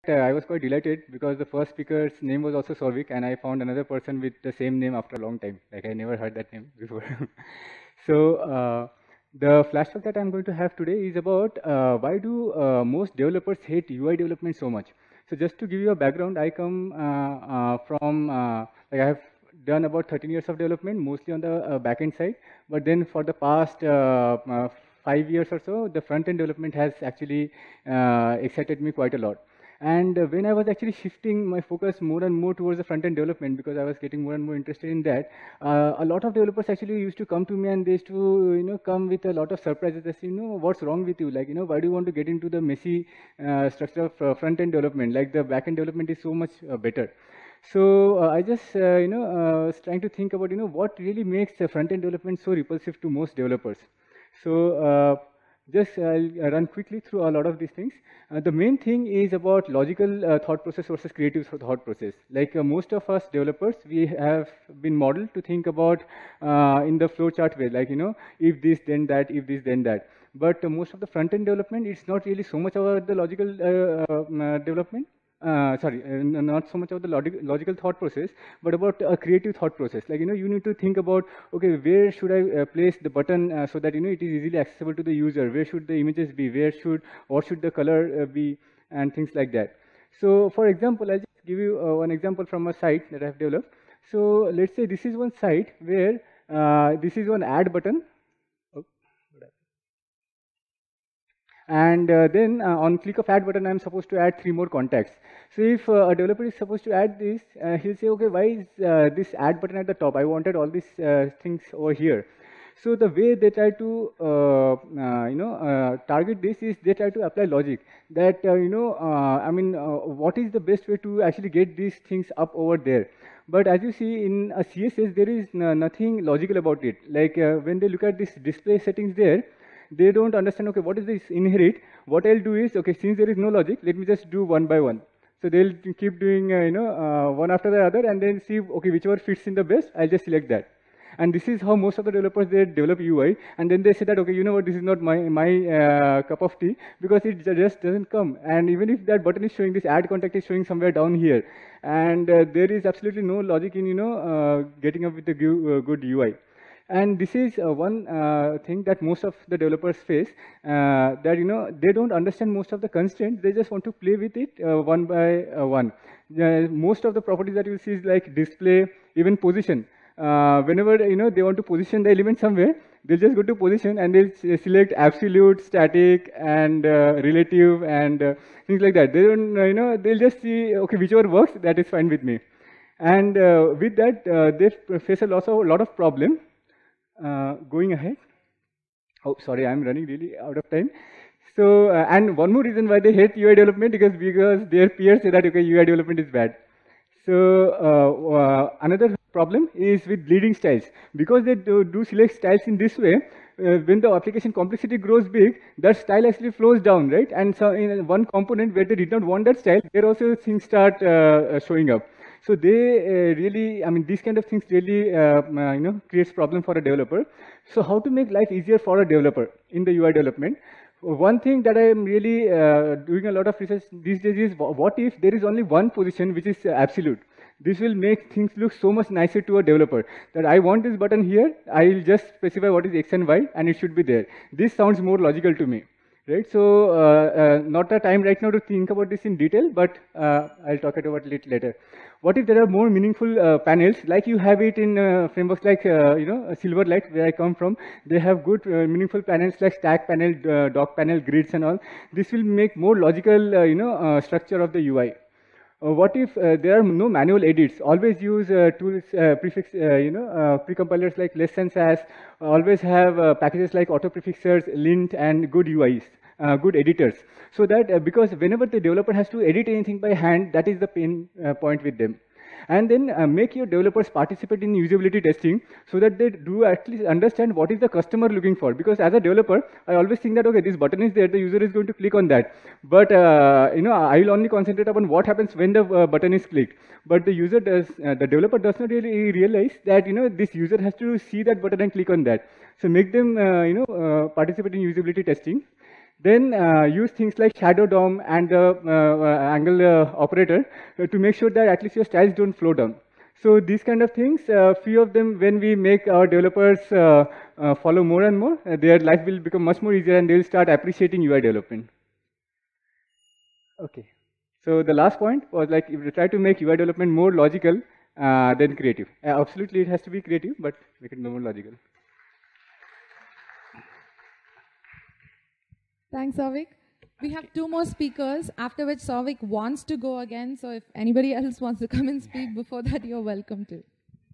I was quite delighted because the first speaker's name was also Souvik, and I found another person with the same name after a long time. Like I never heard that name before. So the flashback that I'm going to have today is about why do most developers hate UI development so much. So just to give you a background, I come from like I have done about 13 years of development, mostly on the backend side. But then for the past 5 years or so, the front-end development has actually excited me quite a lot. And when I was actually shifting my focus more and more towards the front-end development, because I was getting more and more interested in that, a lot of developers actually used to come to me and they used to, come with a lot of surprises. They say, what's wrong with you? Like, why do you want to get into the messy structure of front-end development? Like the back-end development is so much better. So I just, was trying to think about, what really makes the front-end development so repulsive to most developers. So just I'll run quickly through a lot of these things. The main thing is about logical thought process versus creative thought process. Like most of us developers, we have been modeled to think about in the flowchart way, like, if this, then that, if this, then that. But most of the front-end development, it's not really so much about the logical development. Not so much about the logical thought process, but about a creative thought process. Like, you need to think about, okay, where should I place the button so that, it is easily accessible to the user? Where should the images be? What should the color be? And things like that. So, for example, I'll just give you one example from a site that I've developed. So, let's say this is one site where this is one add button. And then on click of add button, I'm supposed to add 3 more contacts. So if a developer is supposed to add this, he'll say, okay, why is this add button at the top? I wanted all these things over here. So the way they try to, target this is they try to apply logic that, what is the best way to actually get these things up over there? But as you see in a CSS, there is nothing logical about it. Like when they look at this display settings there, they don't understand, okay, what is this inherit? What I'll do is, okay, since there is no logic, let me just do one by one. So they'll keep doing, one after the other and then see, okay, whichever fits in the best, I'll just select that. And this is how most of the developers, they develop UI. And then they say that, okay, you know what, this is not my cup of tea, because it just doesn't come. And even if that button is showing, this add contact is showing somewhere down here. And there is absolutely no logic in, getting up with the good UI. And this is one thing that most of the developers face, that, they don't understand most of the constraints. They just want to play with it one by one. Most of the properties that you see is like display, even position. Whenever, they want to position the element somewhere, they'll just go to position and they'll select absolute, static, and relative, and things like that. They don't, they'll just see, okay, whichever works, that is fine with me. And with that, they face a lot of problem. Going ahead. Oh, sorry, I'm running really out of time. So, and one more reason why they hate UI development because their peers say that, okay, UI development is bad. So, another problem is with bleeding styles. Because they do select styles in this way, when the application complexity grows big, that style actually flows down, right? And so in one component where they did not want that style, there also things start showing up. So they really, these kind of things really, creates problem for a developer. So how to make life easier for a developer in the UI development? One thing that I am really doing a lot of research these days is, what if there is only one position which is absolute? This will make things look so much nicer to a developer, that I want this button here, I will just specify what is X and Y, and it should be there. This sounds more logical to me. Right, so not the time right now to think about this in detail, but I'll talk about it later. What if there are more meaningful panels, like you have it in frameworks like Silverlight, where I come from? They have good meaningful panels like stack panel, dock panel, grids, and all. This will make more logical, structure of the UI. What if there are no manual edits? Always use tools, prefix, precompilers like less than Sass. Always have packages like auto prefixers, lint, and good UIs, good editors. So that because whenever the developer has to edit anything by hand, that is the pain point with them. And then make your developers participate in usability testing so that they do at least understand what is the customer looking for. Because as a developer, I always think that, okay, this button is there, the user is going to click on that. But, I will only concentrate upon what happens when the button is clicked. But the user does, the developer does not really realize that, this user has to see that button and click on that. So make them, participate in usability testing. Then use things like shadow DOM and the angle operator to make sure that at least your styles don't flow down. So these kind of things, few of them, when we make our developers follow more and more, their life will become much more easier and they will start appreciating UI development. Okay. So the last point was like, if we try to make UI development more logical than creative. Absolutely, it has to be creative, but make it more logical. Thanks, Souvik. We have 2 more speakers, after which Souvik wants to go again. So if anybody else wants to come and speak before that, you're welcome to.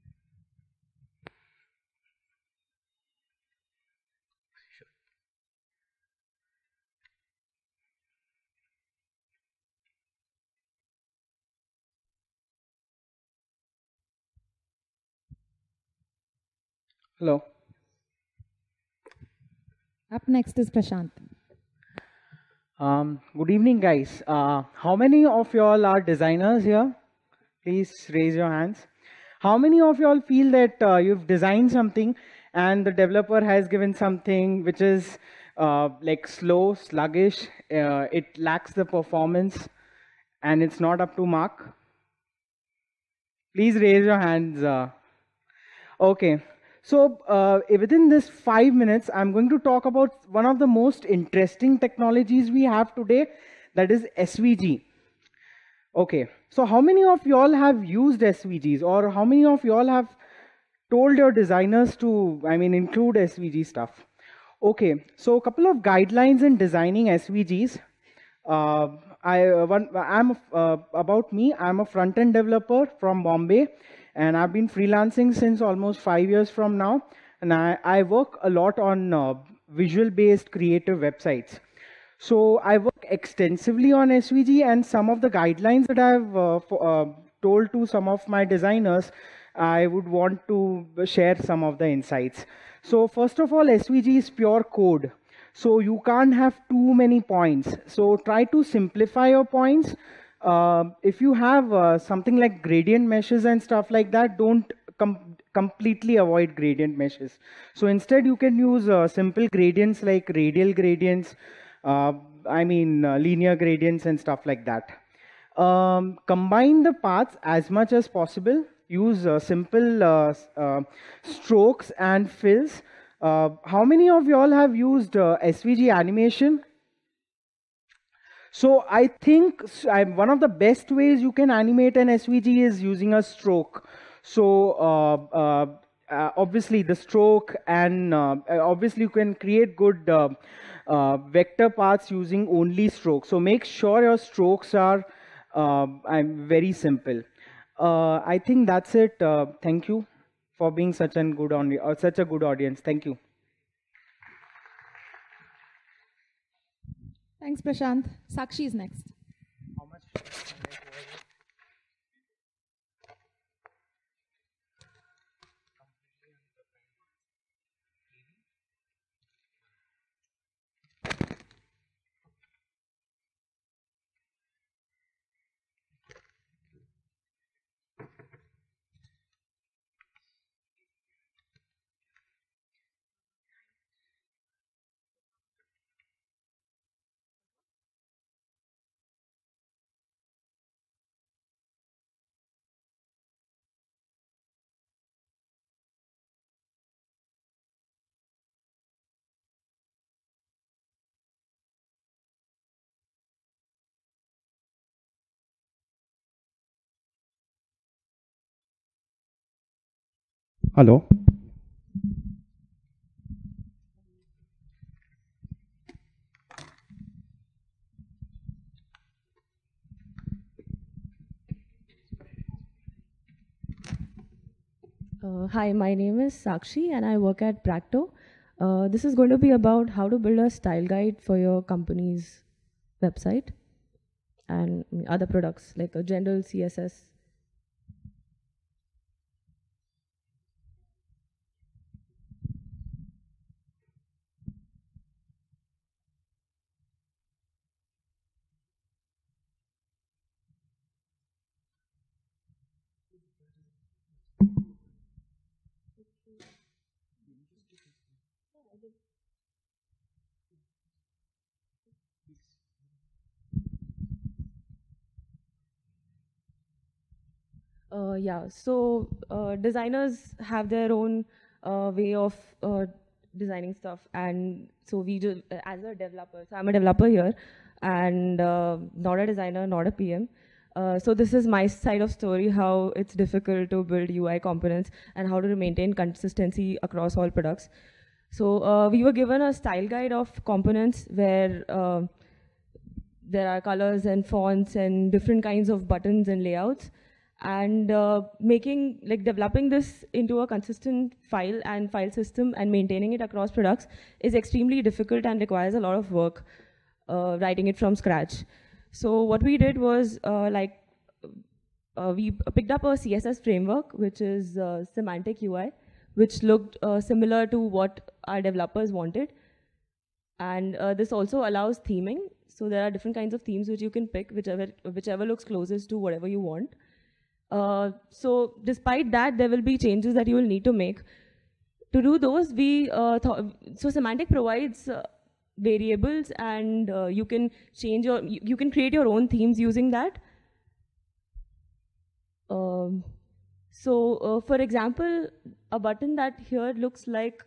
Hello. Up next is Prashant. Good evening, guys. How many of y'all are designers here? Please raise your hands. How many of y'all feel that you've designed something and the developer has given something which is like slow, sluggish, it lacks the performance, and it's not up to mark? Please raise your hands. Okay. So within this 5 minutes, I'm going to talk about one of the most interesting technologies we have today, that is SVG. Okay. So how many of y'all have used SVGs, or how many of y'all have told your designers to, include SVG stuff? Okay. So a couple of guidelines in designing SVGs. About me, I'm a front-end developer from Bombay, and I've been freelancing since almost 5 years from now. And I work a lot on visual-based creative websites. So I work extensively on SVG, and some of the guidelines that I've told to some of my designers, I would want to share some of the insights. So first of all, SVG is pure code. So you can't have too many points. So try to simplify your points. If you have something like gradient meshes and stuff like that, don't completely avoid gradient meshes. So instead, you can use simple gradients like radial gradients, linear gradients and stuff like that. Combine the paths as much as possible. Use simple strokes and fills. How many of y'all have used SVG animation? So I think one of the best ways you can animate an SVG is using a stroke. So obviously the stroke, and obviously you can create good vector paths using only strokes. So make sure your strokes are very simple. I think that's it. Thank you for being such a good audience. Thank you. Thanks, Prashant. Sakshi is next. How much? Hello. Hi, my name is Sakshi and I work at Practo. This is going to be about how to build a style guide for your company's website and other products like a general CSS. Yeah, so designers have their own way of designing stuff, and so we do as a developer. So I'm a developer here, and not a designer, not a PM. So this is my side of story: how it's difficult to build UI components and how to maintain consistency across all products. So we were given a style guide of components where there are colors and fonts and different kinds of buttons and layouts, and developing this into a consistent file and file system and maintaining it across products is extremely difficult and requires a lot of work, writing it from scratch. So what we did was we picked up a CSS framework, which is Semantic UI, which looked similar to what our developers wanted. And this also allows theming. So there are different kinds of themes which you can pick, whichever looks closest to whatever you want. So despite that, there will be changes that you will need to make. To do those, so Semantic provides variables, and you can change you can create your own themes using that. For example, a button that here looks like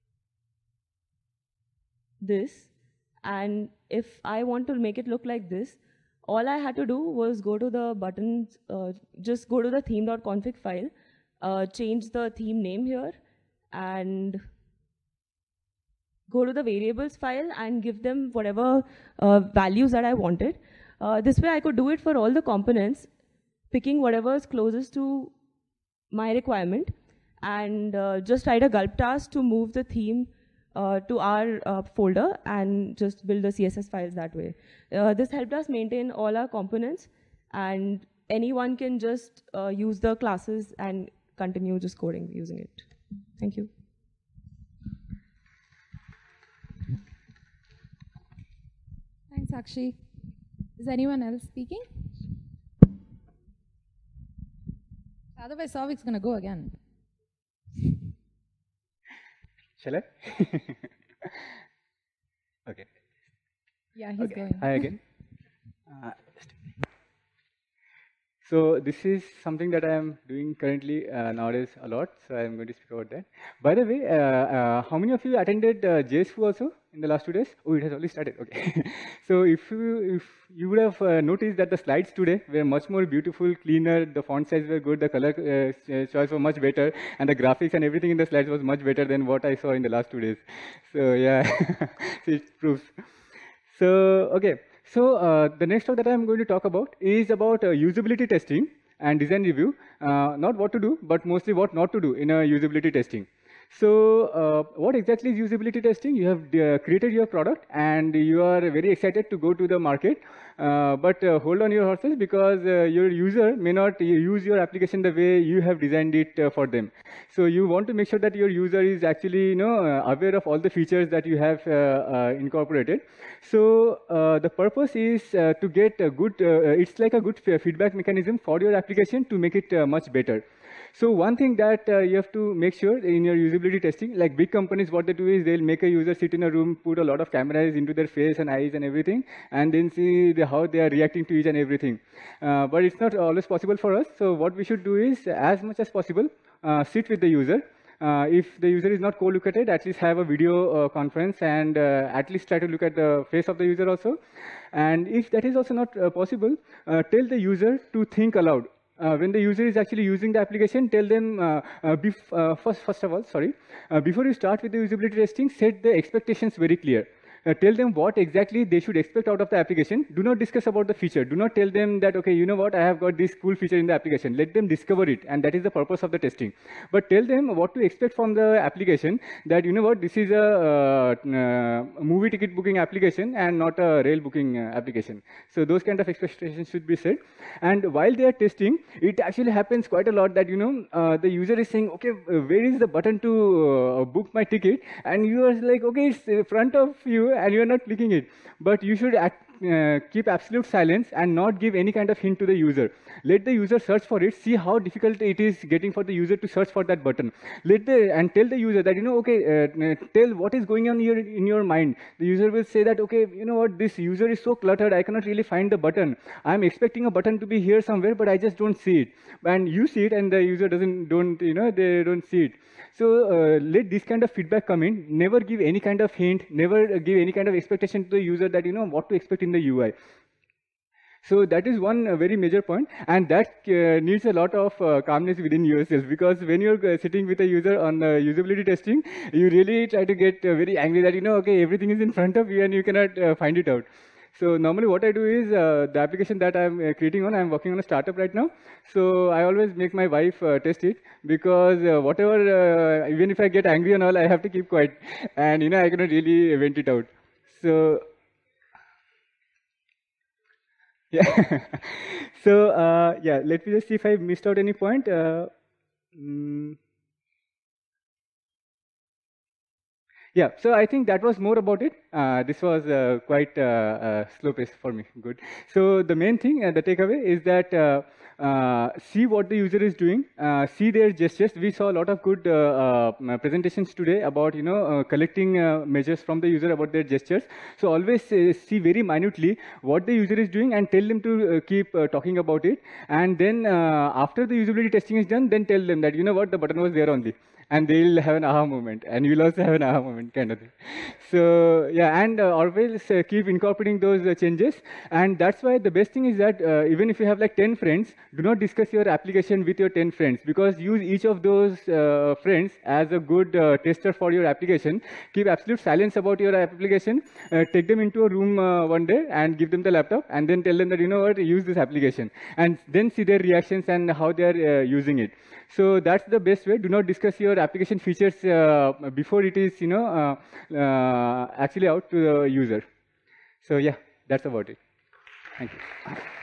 this, and if I want to make it look like this, all I had to do was go to the buttons, just go to the theme.config file, change the theme name here, and go to the variables file and give them whatever values that I wanted. This way I could do it for all the components, picking whatever is closest to my requirement, and just write a gulp task to move the theme to our folder and just build the CSS files that way. This helped us maintain all our components, and anyone can just use the classes and continue just coding using it. Thank you. Thanks, Sakshi. Is anyone else speaking? Otherwise, Sauvik's going to go again. Shall I? Okay. Yeah, he's going. Hi again. So this is something that I am doing currently nowadays a lot, so I am going to speak about that. By the way, how many of you attended JSFU also in the last 2 days? Oh, it has already started, okay. So if you would have noticed that the slides today were much more beautiful, cleaner, the font size were good, the color choice was much better, and the graphics and everything in the slides was much better than what I saw in the last 2 days. So yeah, so it proves. So, okay. So the next talk that I'm going to talk about is about usability testing and design review. Not what to do, but mostly what not to do in a usability testing. So what exactly is usability testing? You have created your product and you are very excited to go to the market, but hold on your horses, because your user may not use your application the way you have designed it for them. So you want to make sure that your user is actually aware of all the features that you have incorporated. So the purpose is to get a good, it's like a good feedback mechanism for your application to make it much better. So one thing that you have to make sure in your usability testing, like big companies, what they do is they'll make a user sit in a room, put a lot of cameras into their face and eyes and everything, and then see how they are reacting to each and everything. But it's not always possible for us. So what we should do is, as much as possible, sit with the user. If the user is not co-located, at least have a video conference and at least try to look at the face of the user also. And if that is also not possible, tell the user to think aloud. When the user is actually using the application, tell them, first of all, before you start with the usability testing, set the expectations very clear. Tell them what exactly they should expect out of the application. Do not discuss about the feature. Do not tell them that, okay, you know what, I have got this cool feature in the application. Let them discover it, and that is the purpose of the testing. But tell them what to expect from the application, that, you know what, this is a movie ticket booking application and not a rail booking application. So those kind of expectations should be set. And while they are testing, it actually happens quite a lot that, the user is saying, okay, where is the button to book my ticket? And you are like, okay, it's in front of you, and you are not clicking it. But you should keep absolute silence and not give any kind of hint to the user. Let the user search for it, see how difficult it is getting for the user to search for that button. And tell the user that, okay, tell what is going on in your mind. The user will say that, okay, you know what, this user is so cluttered, I cannot really find the button. I'm expecting a button to be here somewhere, but I just don't see it. And you see it, and the user they don't see it. So let this kind of feedback come in. Never give any kind of hint, never give any kind of expectation to the user that, what to expect in the UI. So that is one very major point, and that needs a lot of calmness within yourself, because when you're sitting with a user on usability testing, you really try to get very angry that, okay, everything is in front of you and you cannot find it out. So normally what I do is, the application that I'm creating on, I'm working on a startup right now. So I always make my wife test it, because whatever, even if I get angry and all, I have to keep quiet. And, I cannot really vent it out. So, yeah. So, yeah, let me just see if I missed out any point. Yeah, so I think that was more about it. This was quite slow pace for me. Good. So the main thing, the takeaway is that see what the user is doing, see their gestures. We saw a lot of good presentations today about collecting measures from the user about their gestures. So always see very minutely what the user is doing and tell them to keep talking about it. And then after the usability testing is done, then tell them that what, the button was there only. And they'll have an aha moment, and you'll also have an aha moment, kind of thing. So yeah, and always keep incorporating those changes. And that's why the best thing is that even if you have like 10 friends, do not discuss your application with your 10 friends, because use each of those friends as a good tester for your application. Keep absolute silence about your application. Take them into a room one day and give them the laptop, and then tell them that, what, use this application, and then see their reactions and how they are using it. So that's the best way. Do not discuss your application features before it is, actually out to the user. So yeah, that's about it. Thank you.